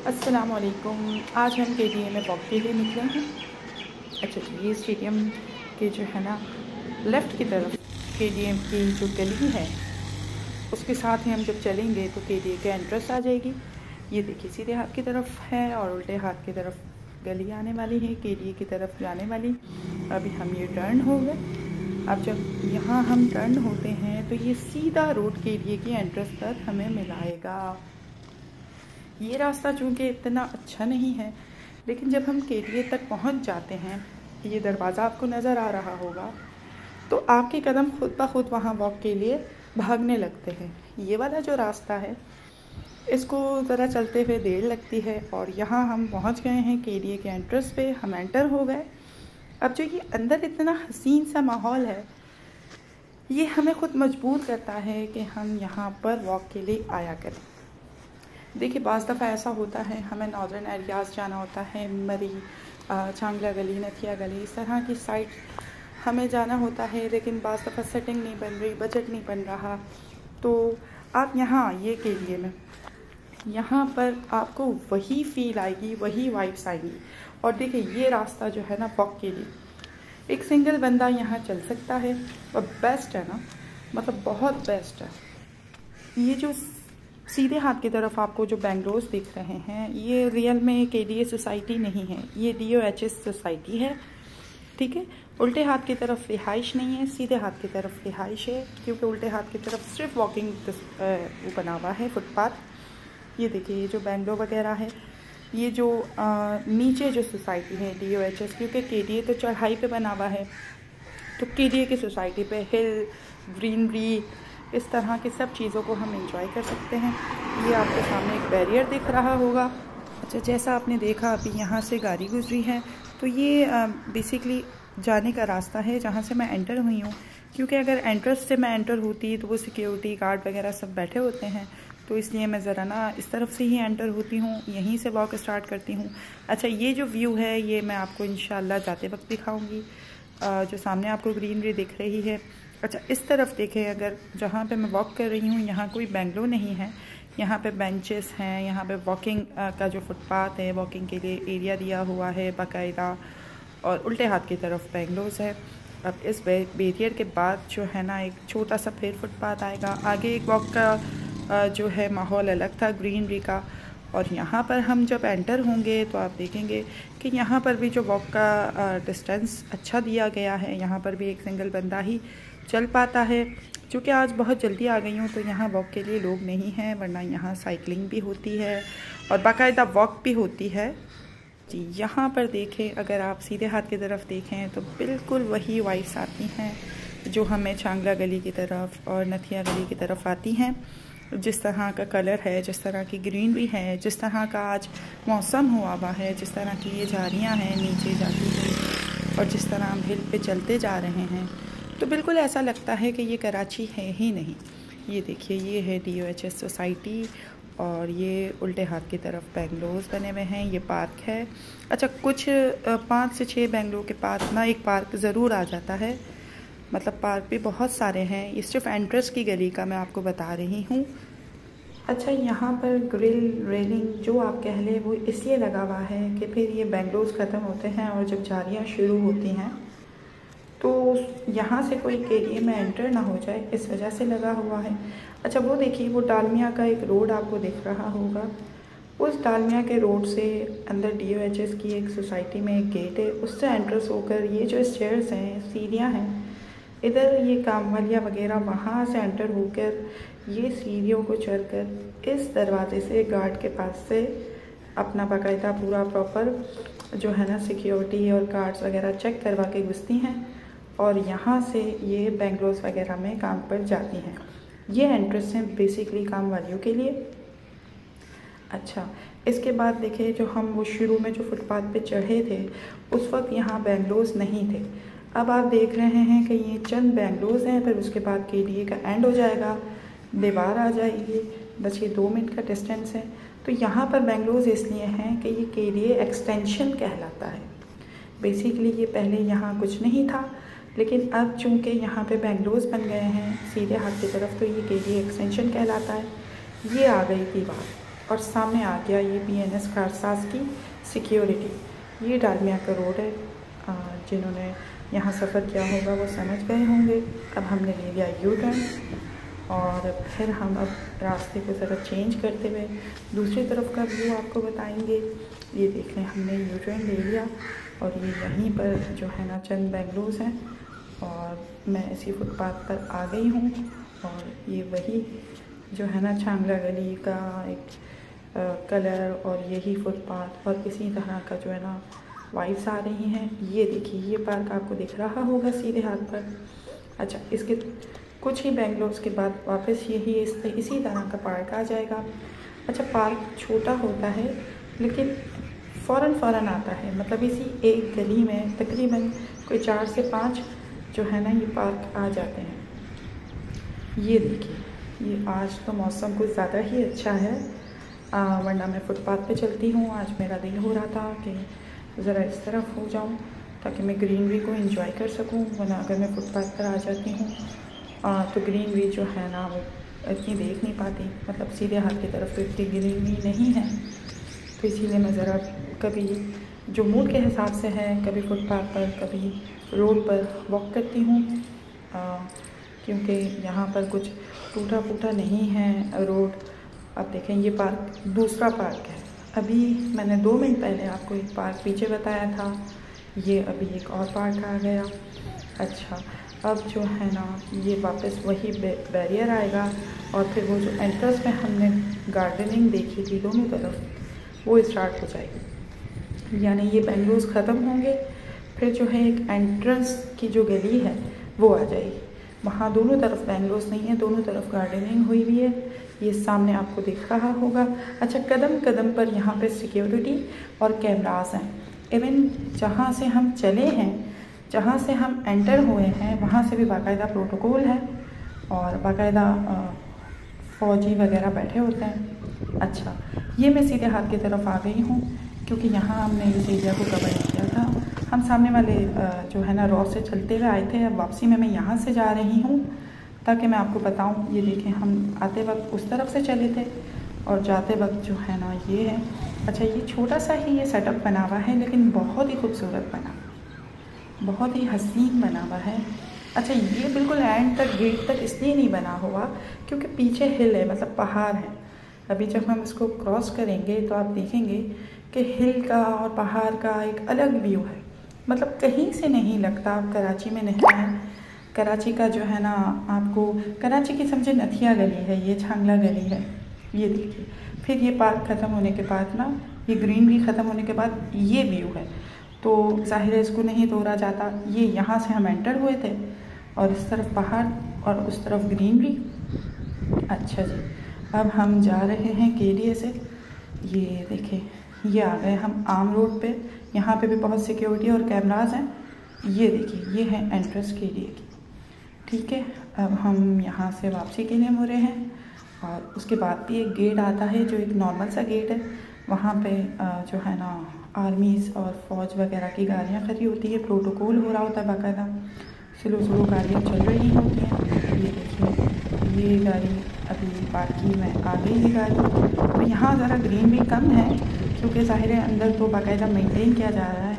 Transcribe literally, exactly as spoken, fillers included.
अस्सलामुअलैकुम। आज हम के डी ए में वॉक के लिए निकले हैं। अच्छा जी, ये स्टेडियम के जो है ना लेफ़्ट की तरफ के डी ए की जो गली है उसके साथ ही हम जब चलेंगे तो के डी ए के एंट्रेंस आ जाएगी। ये देखिए सीधे हाथ की तरफ है और उल्टे हाथ की तरफ गली आने वाली है के डी ए की तरफ जाने वाली। अभी हम ये टर्न हो गए। अब जब यहाँ हम टर्न होते हैं तो ये सीधा रोड के डी ए की एंट्रेंस पर हमें मिलाएगा। ये रास्ता चूँकि इतना अच्छा नहीं है, लेकिन जब हम के डी ए तक पहुँच जाते हैं, ये दरवाज़ा आपको नज़र आ रहा होगा, तो आपके कदम खुद ब खुद वहाँ वॉक के लिए भागने लगते हैं। ये वाला जो रास्ता है इसको ज़रा चलते हुए देर लगती है और यहाँ हम पहुँच गए हैं के डी ए के एंट्रेंस पे। हम एंटर हो गए। अब जो ये अंदर इतना हसीन सा माहौल है, ये हमें खुद मजबूर करता है कि हम यहाँ पर वॉक के लिए आया करें। देखिए बाज़ दफ़ा ऐसा होता है हमें नॉर्दर्न एरियाज़ जाना होता है, मरी, चांगला गली, नथिया गली, इस तरह की साइड हमें जाना होता है, लेकिन बाज़ दफ़ा सेटिंग नहीं बन रही, बजट नहीं बन रहा, तो आप यहाँ ये के लिए में यहाँ पर आपको वही फील आएगी, वही वाइब्स आएंगी। और देखिए ये रास्ता जो है ना वॉक के लिए एक सिंगल बंदा यहाँ चल सकता है और बेस्ट है ना, मतलब बहुत बेस्ट है। ये जो सीधे हाथ की तरफ आपको जो बेंगलोस दिख रहे हैं, ये रियल में के डी ए सोसाइटी नहीं है, ये D O H S society है, ठीक है। उल्टे हाथ की तरफ रिहाइश नहीं है, सीधे हाथ की तरफ रिहाइश है, क्योंकि उल्टे हाथ की तरफ सिर्फ वॉकिंग वो बना हुआ है फुटपाथ। ये देखिए ये जो बेंगलो वगैरह है, ये जो आ, नीचे जो सोसाइटी है डी ओ एच एस, क्योंकि के डी ए तो चढ़ाई पे बना हुआ है, तो के डी ए की सोसाइटी पे हिल, ग्रीनरी, इस तरह की सब चीज़ों को हम एंजॉय कर सकते हैं। ये आपके सामने एक बैरियर दिख रहा होगा। अच्छा, जैसा आपने देखा अभी यहाँ से गाड़ी गुजरी है, तो ये बेसिकली जाने का रास्ता है जहाँ से मैं एंटर हुई हूँ, क्योंकि अगर एंट्रेंस से मैं एंटर होती तो वो सिक्योरिटी गार्ड वगैरह सब बैठे होते हैं, तो इसलिए मैं ज़रा ना इस तरफ से ही एंटर होती हूँ, यहीं से वॉक स्टार्ट करती हूँ। अच्छा, ये जो व्यू है ये मैं आपको इंशाल्लाह जाते वक्त दिखाऊँगी, जो सामने आपको ग्रीनरी दिख रही है। अच्छा, इस तरफ देखें, अगर जहाँ पे मैं वॉक कर रही हूँ यहाँ कोई बेंगलो नहीं है, यहाँ पे बेंचेस हैं, यहाँ पे वॉकिंग का जो फुटपाथ है वॉकिंग के लिए एरिया दिया हुआ है बाकायदा, और उल्टे हाथ की तरफ बेंगलोस है। अब इस बैरियर के बाद जो है ना एक छोटा सा फिर फुटपाथ आएगा। आगे एक वॉक का जो है माहौल अलग था ग्रीनरी का, और यहाँ पर हम जब एंटर होंगे तो आप देखेंगे कि यहाँ पर भी जो वॉक का डिस्टेंस अच्छा दिया गया है, यहाँ पर भी एक सिंगल बंदा ही चल पाता है। क्योंकि आज बहुत जल्दी आ गई हूँ तो यहाँ वॉक के लिए लोग नहीं हैं, वरना यहाँ साइकिलिंग भी होती है और बाकायदा वॉक भी होती है जी। यहाँ पर देखें, अगर आप सीधे हाथ की तरफ देखें तो बिल्कुल वही वाइब्स आती हैं जो हमें चांगला गली की तरफ और नथिया गली की तरफ आती हैं। जिस तरह का कलर है, जिस तरह की ग्रीनरी है, जिस तरह का आज मौसम हुआ हुआ है, जिस तरह की ये झाड़ियाँ हैं नीचे जाती हुई, और जिस तरह हम हिल पे चलते जा रहे हैं, तो बिल्कुल ऐसा लगता है कि ये कराची है ही नहीं। ये देखिए ये है D O H S society, और ये उल्टे हाथ की तरफ बेंगलोस बने हुए हैं। ये पार्क है। अच्छा, कुछ पाँच से छः बेंगलो के पास ना एक पार्क ज़रूर आ जाता है, मतलब पार्क भी बहुत सारे हैं। ये सिर्फ एंट्रेंस की गली का मैं आपको बता रही हूँ। अच्छा, यहाँ पर ग्रिल रेलिंग जो आप कह लें वो इसलिए लगा हुआ है कि फिर ये बेंगलोस ख़त्म होते हैं और जब झाड़ियाँ शुरू होती हैं तो यहाँ से कोई के डी ए में एंटर ना हो जाए, इस वजह से लगा हुआ है। अच्छा, वो देखिए वो डालमिया का एक रोड आपको दिख रहा होगा, उस डालमिया के रोड से अंदर डी ओ एच एस की एक सोसाइटी में एक गेट है, उससे एंट्रेंस होकर ये जो स्टेयर्स हैं, सीढ़ियाँ हैं, इधर ये काम वालिया वगैरह वहाँ से एंटर होकर ये सीढ़ियों को चढ़कर इस दरवाजे से गार्ड के पास से अपना बाकायदा पूरा प्रॉपर जो है ना सिक्योरिटी और कार्ड्स वगैरह चेक करवा के घुसती हैं, और यहाँ से ये बेंगलोस वगैरह में काम पर जाती हैं। ये एंट्रेंस है बेसिकली काम वालियों के लिए। अच्छा, इसके बाद देखिए जो हम वो शुरू में जो फुटपाथ पे चढ़े थे उस वक्त यहाँ बेंगलोस नहीं थे। अब आप देख रहे हैं कि ये चंद बेंगलोस हैं, फिर उसके बाद के डी ए का एंड हो जाएगा, दीवार आ जाएगी, बस ये दो मिनट का डिस्टेंस है। तो यहाँ पर बेंगलोस इसलिए हैं कि ये के डी ए एक्सटेंशन कहलाता है। बेसिकली ये पहले यहाँ कुछ नहीं था, लेकिन अब चूँकि यहाँ पे बेंगलोस बन गए हैं सीधे हाथ की तरफ, तो ये के डी ए एक्सटेंशन कहलाता है। ये आ गई दीवार और सामने आ गया ये बी एन एस कारसाज की सिक्योरिटी। ये डालमिया का रोड है, जिन्होंने यहाँ सफ़र किया होगा वो समझ गए होंगे। अब हमने ले लिया यू टर्न और फिर हम अब रास्ते को ज़रा चेंज करते हुए दूसरी तरफ का व्यू आपको बताएंगे। ये देख लें, हमने यू टर्न ले लिया और ये यहीं पर जो है ना चंद बेंगलोज हैं और मैं इसी फुटपाथ पर आ गई हूँ। और ये वही जो है ना छांगला गली का एक आ, कलर और यही फुटपाथ और इसी तरह का जो है ना वाइब्स आ रही हैं। ये देखिए, ये पार्क आपको दिख रहा होगा सीधे हाथ पर। अच्छा, इसके कुछ ही बेंगलोर के बाद वापस यही इस इसी तरह का पार्क आ जाएगा। अच्छा, पार्क छोटा होता है लेकिन फ़ौरन फ़ौरन आता है, मतलब इसी एक गली में तकरीबन कोई चार से पाँच जो है ना ये पार्क आ जाते हैं। ये देखिए, ये आज तो मौसम कुछ ज़्यादा ही अच्छा है, आ, वरना मैं फुटपाथ पे चलती हूँ। आज मेरा दिल हो रहा था कि ज़रा इस तरफ हो जाऊँ ताकि मैं ग्रीनरी को एंजॉय कर सकूँ, वरना अगर मैं फुटपाथ पर आ जाती हूँ तो ग्रीनरी जो है ना वो इतनी देख नहीं पाती, मतलब सीधे हाथ की तरफ तो इतनी ग्रीनरी नहीं है। तो इसीलिए मैं ज़रा कभी जो मूड के हिसाब से है, कभी फुटपाथ पर कभी रोड पर वॉक करती हूँ, क्योंकि यहाँ पर कुछ टूटा फूटा नहीं है रोड। अब देखें, ये पार्क दूसरा पार्क है। अभी मैंने दो मिनट पहले आपको एक पार्क पीछे बताया था, ये अभी एक और पार्क आ गया। अच्छा, अब जो है ना ये वापस वही बैरियर आएगा और फिर वो जो एंट्रेंस में हमने गार्डनिंग देखी थी दोनों तरफ, वो स्टार्ट हो जाएगी। यानी ये बेंगलोज ख़त्म होंगे, फिर जो है एक एंट्रेंस की जो गली है वो आ जाएगी। वहाँ दोनों तरफ बेंगलोज नहीं है, दोनों तरफ गार्डनिंग हुई हुई है, ये सामने आपको दिख रहा होगा। अच्छा, कदम कदम पर यहाँ पे सिक्योरिटी और कैमरास हैं। इवन जहाँ से हम चले हैं, जहाँ से हम एंटर हुए हैं, वहाँ से भी बाकायदा प्रोटोकॉल है और बाकायदा फ़ौजी वगैरह बैठे होते हैं। अच्छा, ये मैं सीधे हाथ की तरफ आ गई हूँ क्योंकि यहाँ हमने इस एरिया को कवर नहीं किया था। हम सामने वाले जो है ना रोड से चलते हुए आए थे, अब वापसी में मैं यहाँ से जा रही हूँ ताकि मैं आपको बताऊँ। ये देखें, हम आते वक्त उस तरफ से चले थे और जाते वक्त जो है ना ये है। अच्छा, ये छोटा सा ही ये सेटअप बना हुआ है लेकिन बहुत ही खूबसूरत बना, बहुत ही हसीन बना हुआ है। अच्छा, ये बिल्कुल एंड तक गेट तक इसलिए नहीं बना हुआ क्योंकि पीछे हिल है, मतलब पहाड़ है। अभी जब हम इसको क्रॉस करेंगे तो आप देखेंगे कि हिल का और पहाड़ का एक अलग व्यू है, मतलब कहीं से नहीं लगता आप कराची में नहीं हैं। कराची का जो है ना आपको, कराची की समझे नथिया गली है, ये छांगला गली है। ये देखिए, फिर ये पार्क ख़त्म होने के बाद ना ये ग्रीनरी ख़त्म होने के बाद ये व्यू है, तो ज़ाहिर है इसको नहीं तोड़ा जाता। ये यहाँ से हम एंटर हुए थे और इस तरफ पहाड़ और उस तरफ ग्रीनरी। अच्छा जी, अब हम जा रहे हैं के डी ए से। ये देखें, ये आ गए हम आम रोड पे, यहाँ पे भी बहुत सिक्योरिटी और कैमरास हैं। ये देखिए, ये है एंट्रेंस के डी ए की। ठीक है, अब हम यहाँ से वापसी के लिए मुड़े हैं और उसके बाद भी एक गेट आता है जो एक नॉर्मल सा गेट है। वहाँ पे जो है ना आर्मीज़ और फ़ौज वगैरह की गाड़ियाँ खड़ी होती है, प्रोटोकॉल हो रहा होता है बाकायदा, स्लो स्लो गाड़ियाँ चल रही होती हैं। ये देखिए, ये गाड़ी अभी बाकी में आ गई है गाड़ी। तो यहाँ ज़रा ग्रीनरी कम है क्योंकि ज़ाहिर है अंदर तो बाकायदा मेंटेन किया जा रहा है।